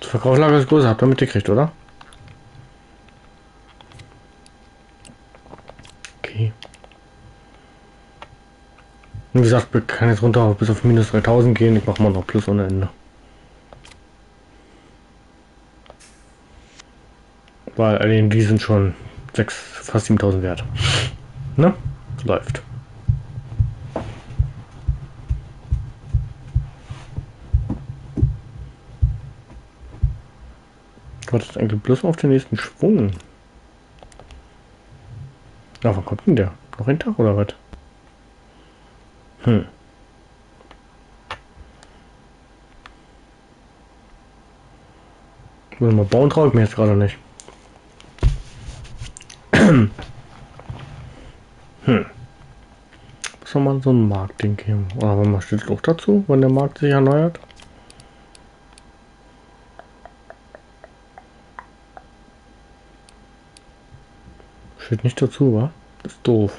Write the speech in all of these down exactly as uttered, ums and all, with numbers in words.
Das Verkaufslager ist größer, habt ihr mitgekriegt, oder? Okay. Wie gesagt, wir können jetzt runter bis auf minus dreitausend gehen. Ich mache mal noch Plus ohne Ende. Weil allein die sind schon sechs, fast siebentausend wert. Ne? Läuft. Wartet eigentlich bloß auf den nächsten Schwung. Na, wann kommt denn der? Noch ein Tag oder was? Hm. Wollen wir bauen, traue ich mir jetzt gerade nicht. Hm. Was haben wir so ein Marktding hier? Oder wenn man steht auch dazu, wenn der Markt sich erneuert? Steht nicht dazu, wa? Das ist doof.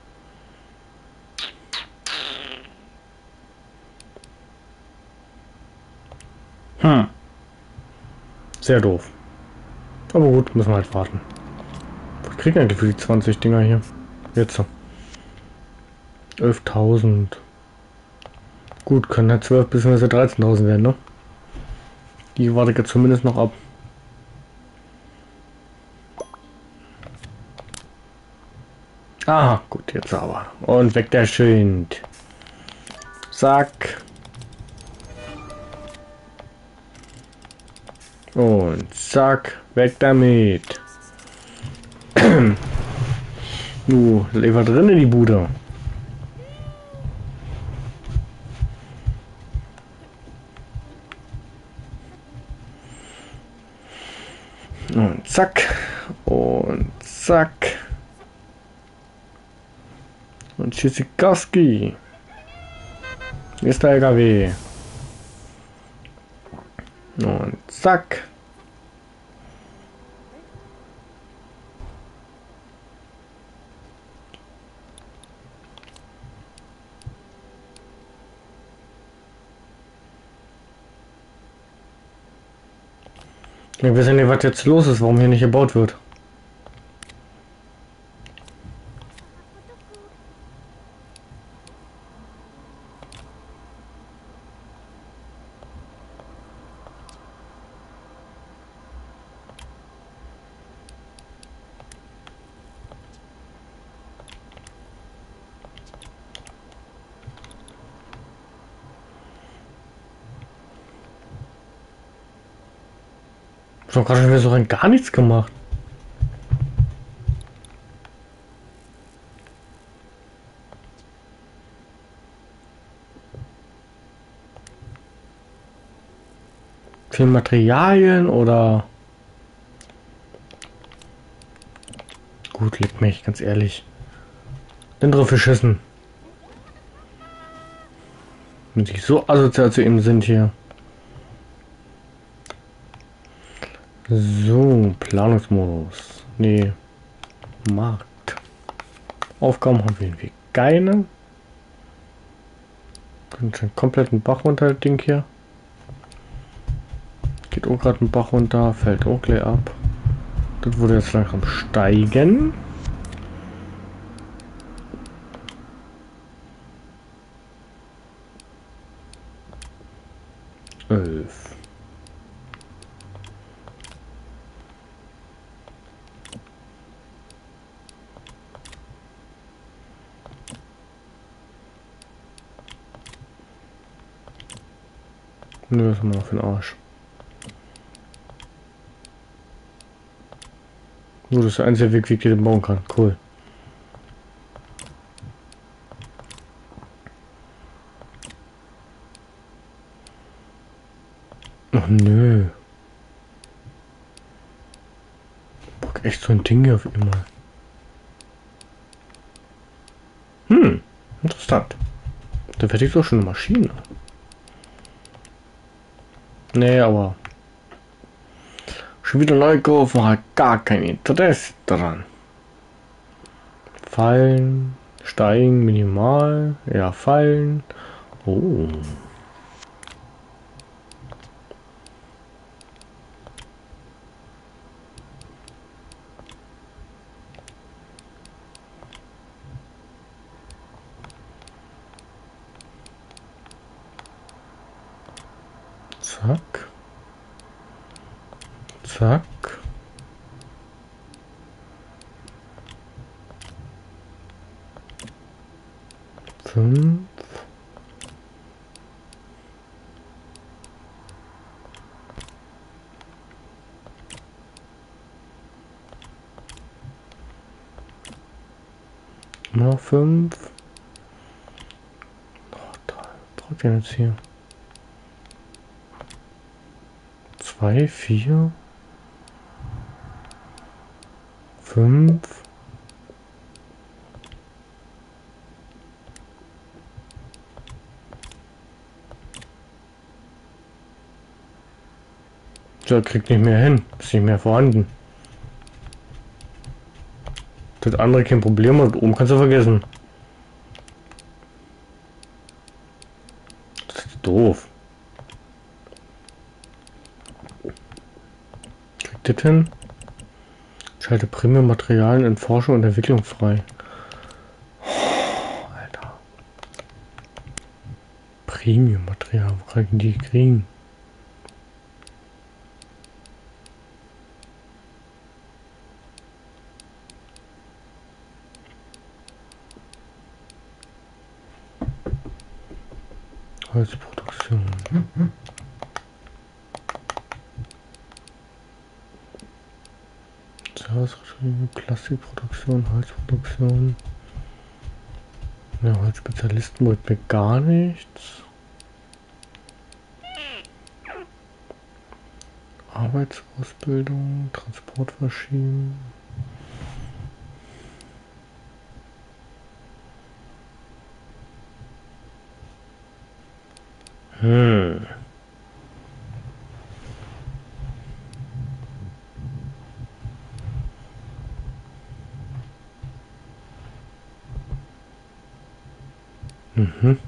Hm. Sehr doof. Aber gut, müssen wir halt warten. Was kriegen wir eigentlich für die zwanzig Dinger hier? Jetzt. elftausend. Gut, können halt zwölf bis dreizehntausend werden, ne? Die warte ich jetzt zumindest noch ab. Ah, gut, jetzt aber. Und weg der Schild. Zack. Und zack, weg damit. Nu, Lever drin in die Bude. Und zack. Und zack. Und Tschüssikowski. Hier ist der L K W. Und zack. Ich weiß ja nicht, was jetzt los ist, warum hier nicht gebaut wird. Ich habe gerade schon wieder so rein gar nichts gemacht. Für Materialien oder... Gut, leck mich, ganz ehrlich. Denn drauf geschissen. Wenn sie so asozial zu ihm sind hier. So, Planungsmodus. Nee. Markt. Aufgaben haben wir irgendwie keine. Können schon komplett einen Bach runter, das Ding hier. Geht auch gerade ein Bach runter, fällt auch gleich ab. Das wurde jetzt langsam steigen. Elf. Nö, das haben wir noch für den Arsch. Nur das ist der einzige Weg, wie ich den bauen kann. Cool. Ach nö. Bock, echt so ein Ding hier auf immer. Hm, interessant. Da fertigt ich doch schon eine Maschine. Nee, aber schon wieder neu kaufen, hat gar kein Interesse daran. Fallen, steigen, minimal, ja, fallen. Oh. Zack. Zack. Fünf. Noch fünf. Oh, drei. Drückt ihr jetzt hier? Zwei, vier. Fünf. So, kriegt nicht mehr hin. Ist nicht mehr vorhanden. Das andere kein Problem und oben kannst du vergessen. Das ist doof. Kriegt das hin? Schalte Premium-Materialien in Forschung und Entwicklung frei. Oh, Alter. Premium-Material, wo kann ich die kriegen? Holzproduktion. Plastikproduktion, Holzproduktion. Ja, Holzspezialisten bringt mir gar nichts. Arbeitsausbildung, Transport verschieben. Hm. Mhm.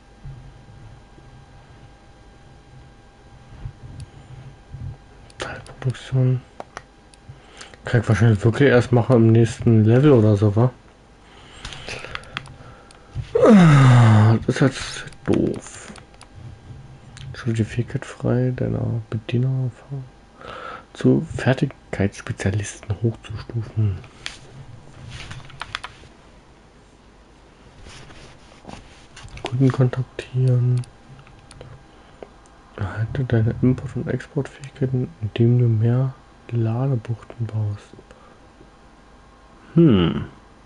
Teilproduktion. Kann ich wahrscheinlich wirklich erst machen im nächsten Level oder so, wa? Das ist jetzt doof. Schuld die Fähigkeit frei, deiner Bediener zu Fertigkeitsspezialisten hochzustufen. Kunden kontaktieren. Erhalte deine Import- und Exportfähigkeiten, indem du mehr Ladebuchten baust. Hm.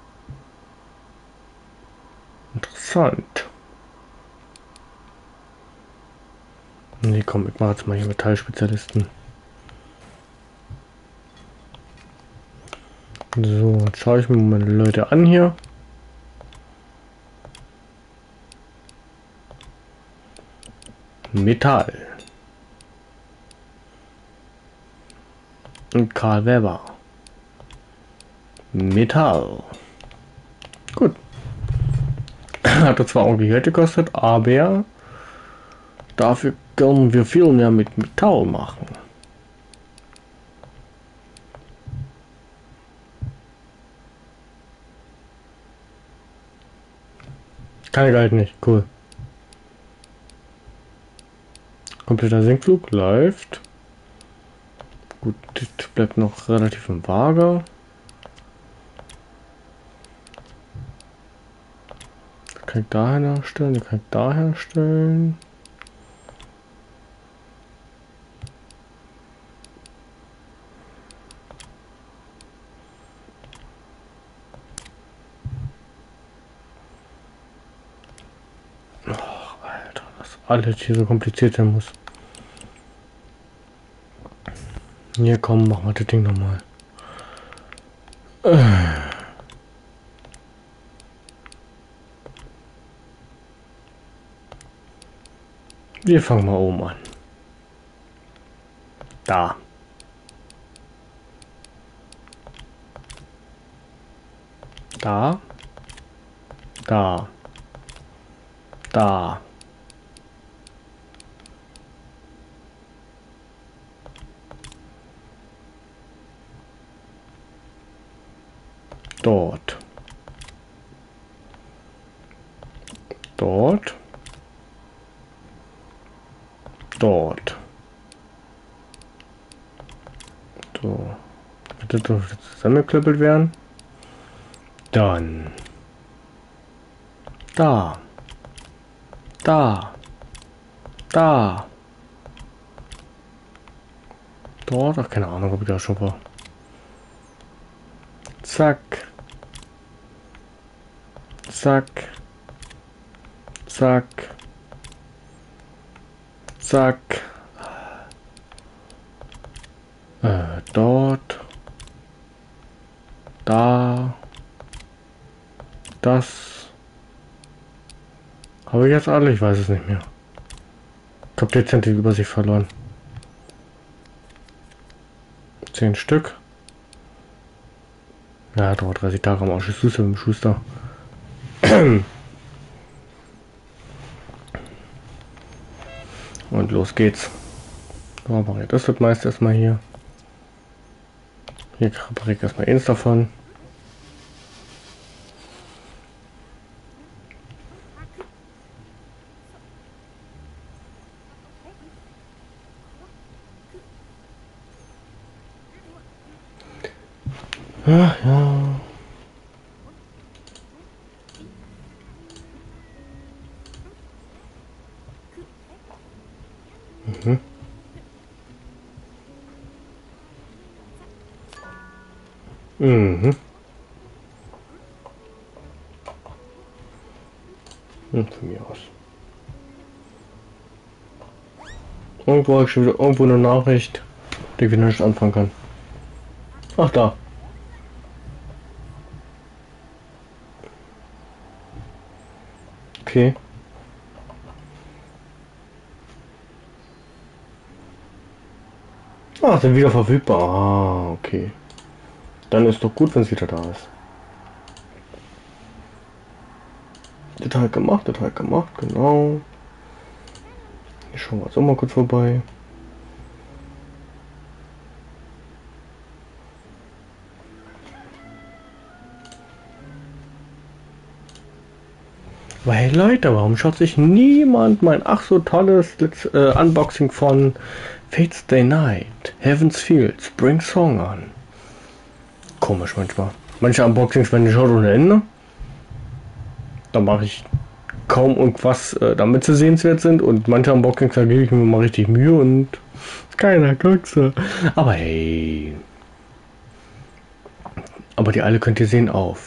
Interessant. Nee, komm, ich mach jetzt mal hier Metallspezialisten. So, jetzt schaue ich mir meine Leute an hier. Metall. Und Karl Weber. Metall. Gut. Hat zwar auch Geld gekostet, aber dafür können wir viel mehr mit Metall machen. Kann ich halt nicht. Cool. Kompletter Sinkflug läuft. Gut, das bleibt noch relativ im Vage. Kann ich da herstellen, kann ich da herstellen. Oh, Alter, dass alles hier so kompliziert sein muss. Hier, komm, machen wir das Ding nochmal. Wir fangen mal oben an. Da. Da. Da. Da. Dort. Dort. Dort. Das dürfte zusammengeklöppelt werden. Dann. Da. Da. Da. Dort. Ach, keine Ahnung, ob ich da schon war. Zack. Zack. Zack. Zack. Äh, dort. Da. Das. Habe ich jetzt alle? Ich weiß es nicht mehr. Ich habe dezent die Übersicht verloren. Zehn Stück. Ja, dauert dreißig Tage am Arsch. Ist mit dem Schuster. Und los geht's. So, mache ich das wird meist erstmal hier. Hier kriege ich erstmal eins davon. Ach ja. Mhm. Mhm. Und von mir aus. Irgendwo habe ich schon wieder irgendwo eine Nachricht, die ich wieder nicht anfangen kann. Ach da. Okay. Ah, sind wieder verfügbar. Ah, okay. Dann ist doch gut, wenn es wieder da ist. Detail gemacht, Detail gemacht, genau. Hier schauen wir jetzt auch mal kurz vorbei. Weil Leute, warum schaut sich niemand mein ach so tolles äh, Unboxing von Fate's Stay Night, Heaven's Field, Spring Song an? Komisch manchmal. Manche Unboxings werden geschaut ohne Ende. Da mache ich kaum irgendwas, äh, damit sie sehenswert sind. Und manche Unboxings, da gebe ich mir mal richtig Mühe und keiner guckt. Aber hey. Aber die alle könnt ihr sehen auf.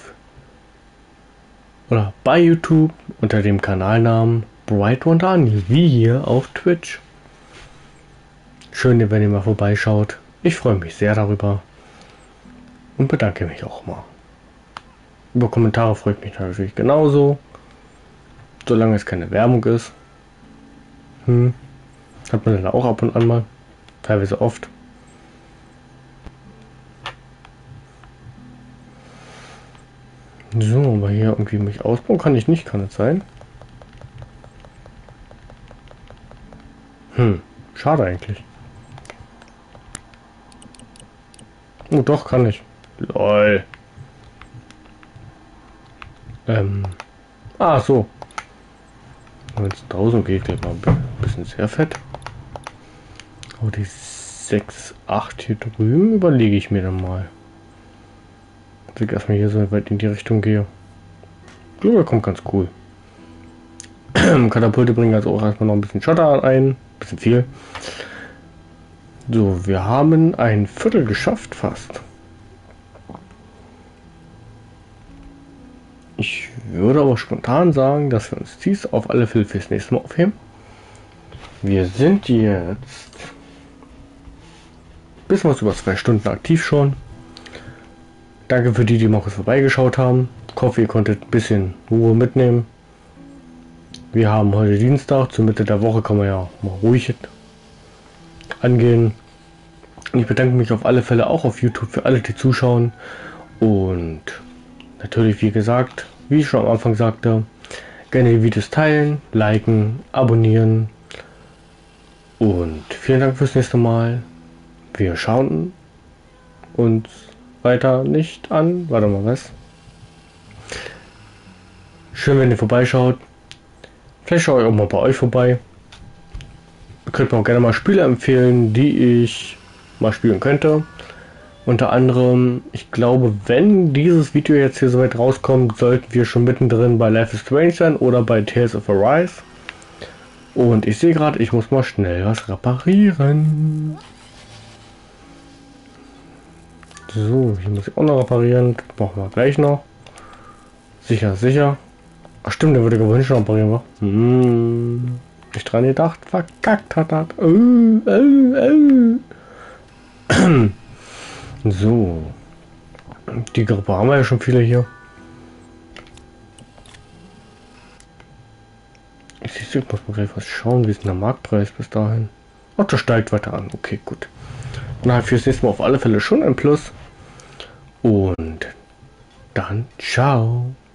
Oder bei YouTube unter dem Kanalnamen Bright One Daniel, wie hier auf Twitch. Schön, wenn ihr mal vorbeischaut. Ich freue mich sehr darüber. Und bedanke mich auch mal. Über Kommentare freut mich natürlich genauso. Solange es keine Werbung ist. Hm. Hat man dann auch ab und an mal. Teilweise oft. So, aber hier irgendwie mich ausbauen kann ich nicht, kann es sein? Hm, schade eigentlich. Oh, doch, kann ich. Lol. Ähm. Ah, so. Wenn es tausend geht, gleich mal ein bisschen sehr fett. Aber die sechs, acht hier drüben überlege ich mir dann mal. Dass ich erstmal hier so weit in die Richtung gehe. Ja, kommt ganz cool. Katapulte bringen also auch erstmal noch ein bisschen Schotter ein. Ein bisschen viel. So, wir haben ein Viertel geschafft fast. Ich würde aber spontan sagen, dass wir uns dies auf alle Fälle fürs nächste Mal aufheben. Wir sind jetzt bis was über zwei Stunden aktiv schon. Danke für die, die mal kurz vorbeigeschaut haben. Ich hoffe, ihr konntet ein bisschen Ruhe mitnehmen. Wir haben heute Dienstag, zur Mitte der Woche kann man ja mal ruhig angehen. Und ich bedanke mich auf alle Fälle auch auf YouTube für alle, die zuschauen. Und natürlich, wie gesagt, wie ich schon am Anfang sagte, gerne die Videos teilen, liken, abonnieren. Und vielen Dank fürs nächste Mal. Wir schauen uns weiter nicht an. Warte mal, was? Schön, wenn ihr vorbeischaut. Vielleicht schaue ich auch mal bei euch vorbei. Ihr könnt mir auch gerne mal Spiele empfehlen, die ich mal spielen könnte. Unter anderem, ich glaube, wenn dieses Video jetzt hier soweit rauskommt, sollten wir schon mittendrin bei Life is Strange sein oder bei Tales of Arise. Und ich sehe gerade, ich muss mal schnell was reparieren. So, hier muss ich auch noch reparieren. Das machen wir gleich noch. Sicher, sicher. Ach stimmt, der würde gewünscht reparieren, wa? Hm, nicht dran gedacht. Verkackt hat das. Oh, oh, oh. So. Die Gruppe haben wir ja schon viele hier. Ich muss mal gleich was schauen, wie ist denn der Marktpreis bis dahin? Ach, der steigt weiter an. Okay, gut. Dann halt fürs nächste Mal auf alle Fälle schon ein Plus. Und dann ciao.